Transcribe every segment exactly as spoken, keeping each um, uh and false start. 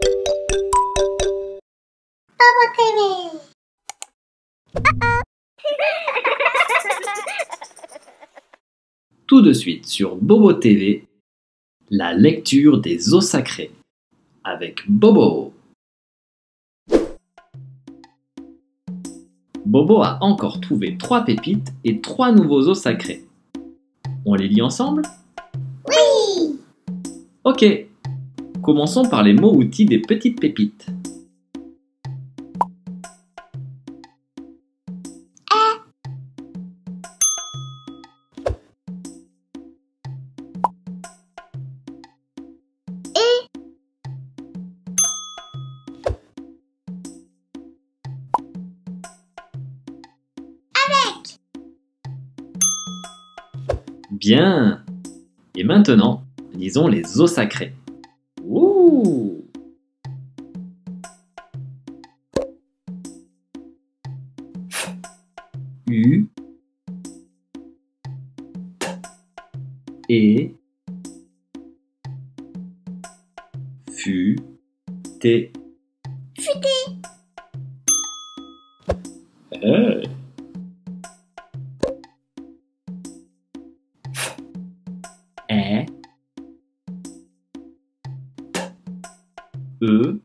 Bobo T V. Tout de suite sur Bobo T V, la lecture des os sacrés avec Bobo. Bobo a encore trouvé trois pépites et trois nouveaux os sacrés. On les lit ensemble? Oui. Ok, commençons par les mots-outils des petites pépites. Avec. Bien. Et maintenant, lisons les os sacrés. Ouh. U et fu T. Futé. Hey. E E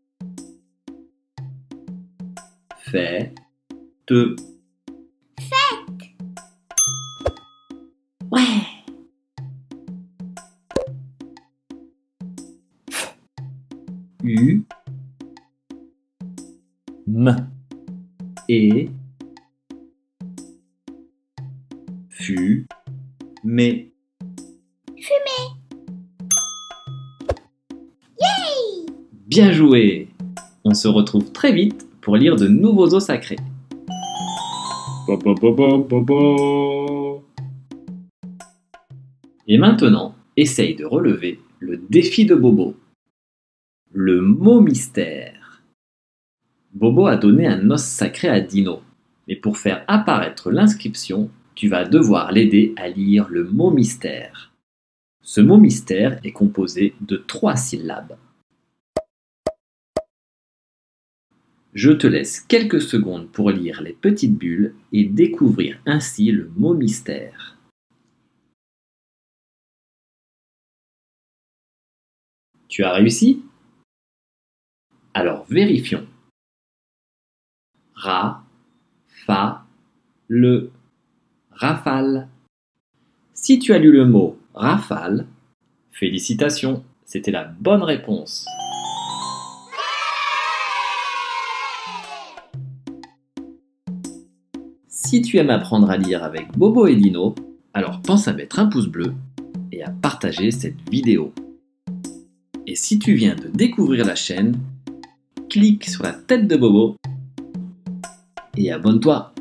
fait te. Fête. Ouais. U M et fu mais. Fumée. Yay. Bien joué. On se retrouve très vite pour lire de nouveaux os sacrés. Et maintenant, essaye de relever le défi de Bobo. Le mot mystère. Bobo a donné un os sacré à Dino, mais pour faire apparaître l'inscription, tu vas devoir l'aider à lire le mot mystère. Ce mot mystère est composé de trois syllabes. Je te laisse quelques secondes pour lire les petites bulles et découvrir ainsi le mot mystère. Tu as réussi? Alors vérifions. Ra, fa, le, rafale. Si tu as lu le mot rafale, félicitations, c'était la bonne réponse. Si tu aimes apprendre à lire avec Bobo et Dino, alors pense à mettre un pouce bleu et à partager cette vidéo. Et si tu viens de découvrir la chaîne, clique sur la tête de Bobo et abonne-toi.